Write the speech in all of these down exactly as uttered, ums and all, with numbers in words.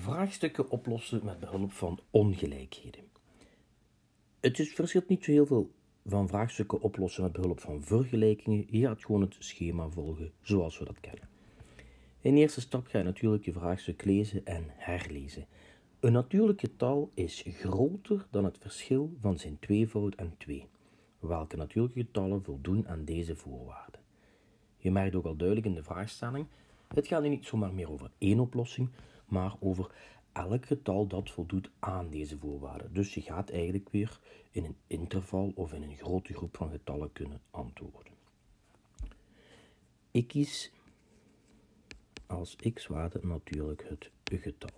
Vraagstukken oplossen met behulp van ongelijkheden. Het is, verschilt niet zo heel veel van vraagstukken oplossen met behulp van vergelijkingen. Je gaat gewoon het schema volgen zoals we dat kennen. In eerste stap ga je natuurlijk je vraagstuk lezen en herlezen. Een natuurlijk getal is groter dan het verschil van zijn tweevoud en twee. Welke natuurlijke getallen voldoen aan deze voorwaarden? Je merkt ook al duidelijk in de vraagstelling, het gaat nu niet zomaar meer over één oplossing, maar over elk getal dat voldoet aan deze voorwaarden. Dus je gaat eigenlijk weer in een interval of in een grote groep van getallen kunnen antwoorden. Ik kies als x-waarde natuurlijk het getal.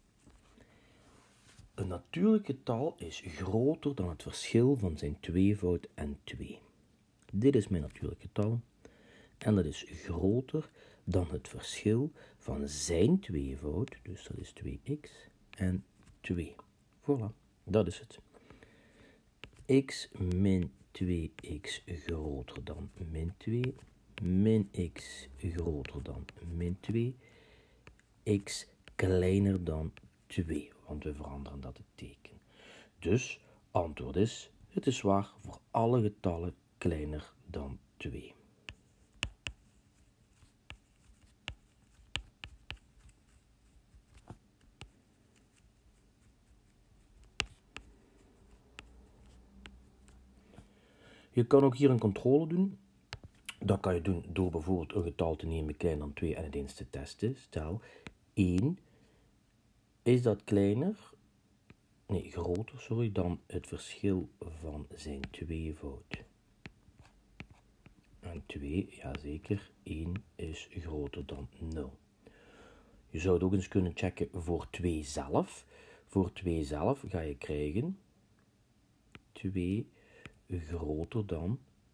Een natuurlijk getal is groter dan het verschil van zijn tweevoud en twee. Dit is mijn natuurlijk getal. En dat is groter dan het verschil van zijn tweevoud, dus dat is twee x, en twee. Voilà, dat is het. X min twee x groter dan min twee, min x groter dan min twee, x kleiner dan twee, want we veranderen dat het teken. Dus, antwoord is, het is waar voor alle getallen kleiner dan twee. Je kan ook hier een controle doen. Dat kan je doen door bijvoorbeeld een getal te nemen kleiner dan twee en het eens te testen. Stel, één, is dat kleiner, nee, groter, sorry, dan het verschil van zijn tweevoud. En twee, ja zeker, één is groter dan nul. Je zou het ook eens kunnen checken voor twee zelf. Voor twee zelf ga je krijgen twee groter dan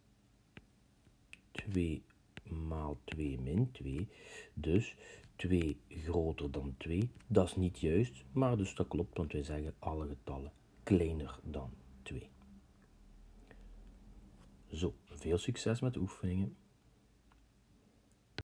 twee maal twee min twee. Dus twee groter dan twee. Dat is niet juist, maar dus dat klopt, want wij zeggen alle getallen kleiner dan twee. Zo, veel succes met de oefeningen.